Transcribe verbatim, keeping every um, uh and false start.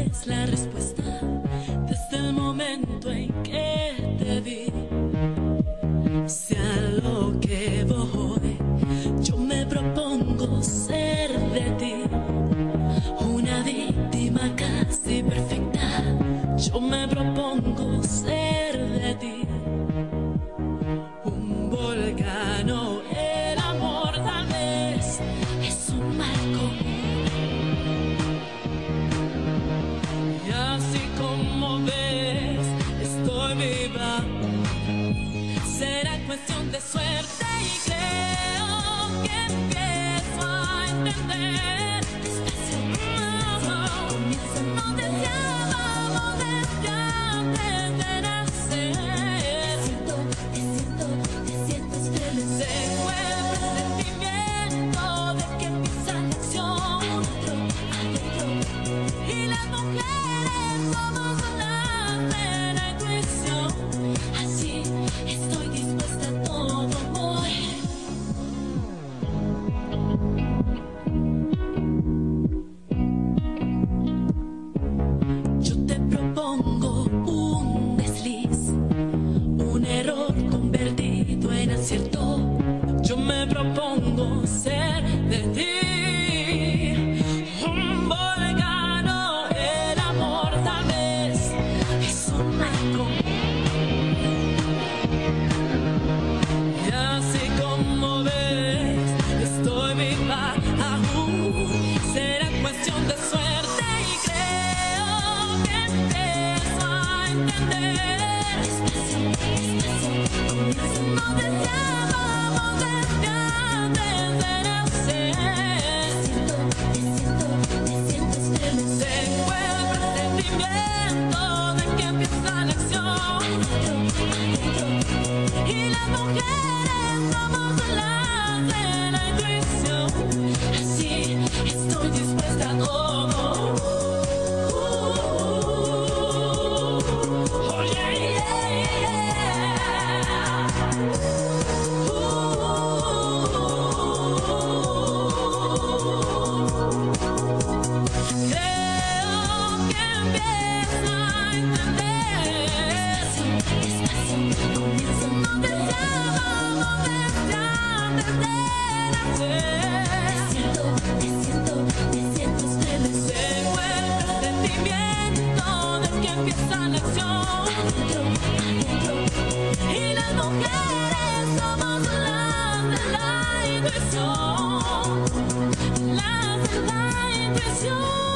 sabes la respuesta desde el momento en que te vi. Sea lo que voy, yo me propongo ser de ti una víctima casi perfecta. Yo me propongo ser de ti un volcán. El amor tal vez es un mal común, y así como ves estoy viva. Será cuestión de suerte y creo que empiezo a entender. No deseábamos desde antes de nacer. Te siento, te siento, te siento estremecer. Tengo el presentimiento de que empieza la acción adentro, adentro. Y las mujeres somos las de la intuición. Así estoy dispuesta a todo, voy. Yo te propongo un desliz, un error convertido en acierto. Yo me propongo ser de ti un volcán. El amor tal vez es un mal común, y así como ves estoy viva aún. Será cuestión de suerte y creo que empiezo a entender. Despacio, despacio, no deseábamos desde antes de nacer. Te siento, te siento, te siento estremecer. Tengo el presentimiento de que empieza la acción adentro, adentro. Y las mujeres somos las de la intuición. Así estoy dispuesta a todo. Oh, yeah, yeah, yeah. Creo que empiezo a entender. Despacio, comienzo. No deseábamos desde antes de nacer. Te siento, te siento, te siento estremecer. Tengo el presentimiento de que empieza la acción adentro, adentro. Y las mujeres somos las de la intuición, las de la intuición.